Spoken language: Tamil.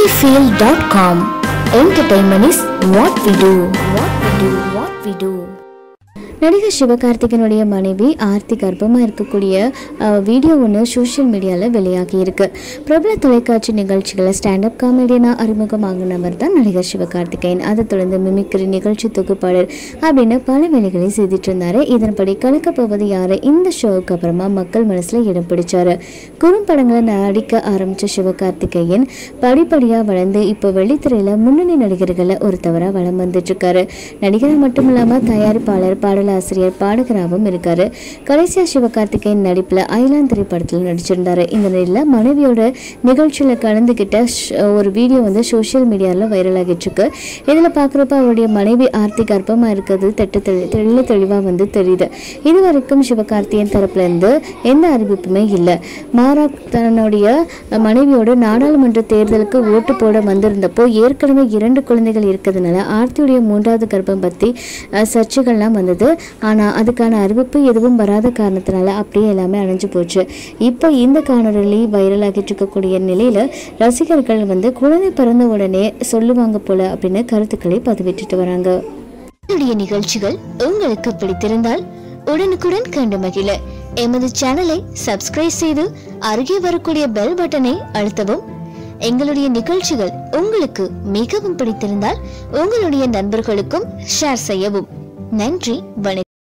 Sunnyfield.com. Entertainment is what we do. What we do. நடிகர் சிவகார்த்திகனுடைய மனைவி ஆர்த்தி கர்ப்பமாக இருக்கக்கூடிய வீடியோ ஒன்று சோஷியல் மீடியாவில் வெளியாகி இருக்கு. பிரபல தொலைக்காட்சி நிகழ்ச்சிகளை ஸ்டாண்டப் காமெடியனாக அறிமுகமாகினவர் தான் நடிகர் சிவகார்த்திகேயன். அதை தொடர்ந்து மிமிக்ரி நிகழ்ச்சி தொகுப்பாளர் அப்படின்னு பல வேலைகளை செய்துட்டு இருந்தாரு. இதன்படி கலக்க போவது யாரு இந்த ஷோவுக்கு அப்புறமா மக்கள் மனசுல இடம் பிடிச்சாரு. குறும்படங்களை நடிக்க ஆரம்பிச்ச சிவகார்த்திகேயன் படிப்படியாக வளர்ந்து இப்போ வெள்ளித்திரையில முன்னணி நடிகர்களை ஒருத்தவராக வளம் வந்துட்டு இருக்காரு. நடிகராக மட்டும் இல்லாமல் தயாரிப்பாளர், ஆசிரியர், பாடகராகவும் இருக்காரு. கடைசியா சிவகார்த்திகேயன் நடிப்புல ஐலாந்து திரைப்படத்தில் நடிச்சிருந்தாரு. இந்த நிலையில மனைவியோட நிகழ்ச்சியில கலந்துகிட்ட ஒரு வீடியோ வந்து சோசியல் மீடியால வைரல் ஆகிட்டு இருக்கு. இதுல பாக்குறப்ப அவருடைய மனைவி ஆர்த்தி கர்ப்பமா இருக்கிறது தெளிவா வந்து தெரியுது. இதுவரைக்கும் சிவகார்த்திகேயன் தரப்புல இருந்து எந்த அறிவிப்புமே இல்லை. மாறா தன்னுடைய மனைவியோட நாடாளுமன்ற தேர்தலுக்கு ஓட்டு போட வந்திருந்தப்போ ஏற்கனவே 2 குழந்தைகள் இருக்கிறதுனால ஆர்த்தியுடைய 3வது கர்ப்பம் பத்தி சர்ச்சைகள்லாம் வந்தது. ஆனால் அதுக்கான அறிவிப்பு எதுவும் வராத காரணத்தினால அப்படியே எல்லாமே அணைஞ்சு போச்சு. இப்போ இந்த காணொலி வைரல் ஆகிட்டு இருக்கக்கூடிய நிலையில ரசிகர்கள் வந்து குழந்தை பிறந்த உடனே சொல்லுவாங்க போல அப்படின்னு கருத்துக்களை பதிவிட்டு வராங்க. நிகழ்ச்சிகள் உங்களுக்கு பிடித்திருந்தால் உடனுக்குடன் கண்டு மகிழ எமது சேனலை சப்ஸ்கிரைப் செய்து அருகே வரக்கூடிய பெல் பட்டனை அழுத்தவும். எங்களுடைய நிகழ்ச்சிகள் உங்களுக்கு மிகவும் பிடித்திருந்தால் உங்களுடைய நண்பர்களுக்கும் ஷேர் செய்யவும். நன்றி, வணக்கம்.